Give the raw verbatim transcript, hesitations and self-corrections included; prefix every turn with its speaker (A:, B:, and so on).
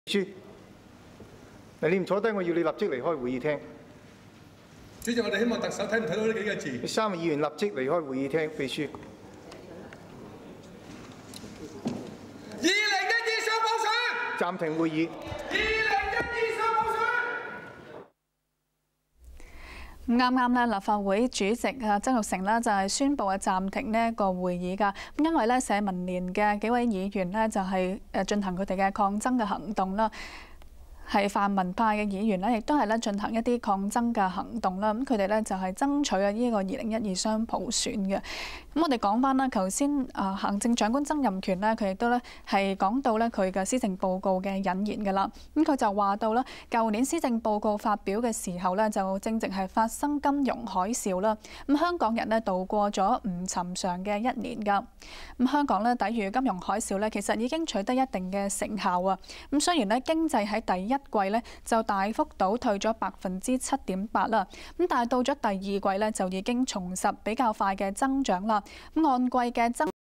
A: 書，嗱，你唔坐低，我要你立即離開會議廳。
B: 主席，我哋希望特首睇唔睇到呢幾個字？
A: 三位議員立即離開會議廳，秘書。
B: 二零一二雙普選。
A: 暫停會議。
B: 二零一二雙普選。
C: 啱啱咧，立法會主席啊曾鈺成咧就係宣布啊暫停呢一個會議㗎，因為咧社民連嘅幾位議員咧就係誒進行佢哋嘅抗爭嘅行動啦。係泛民派嘅議員咧，亦都係咧進行一啲抗爭嘅行動啦。咁佢哋咧就係爭取啊呢個二零一二雙普選嘅。咁我哋講翻啦，頭先啊行政長官曾蔭權咧，佢亦都咧係講到咧佢嘅施政報告嘅引言㗎啦。咁佢就話到啦，舊年施政報告發表嘅時候咧，就正值係發生金融海嘯啦。咁香港人咧度過咗唔尋常嘅一年㗎。咁香港咧抵禦金融海嘯咧，其實已經取得一定嘅成效啊。咁雖然咧經濟喺第一季咧就大幅倒退咗百分之七點八啦，咁但係到咗第二季咧就已經重拾比較快嘅增長啦。咁按季嘅增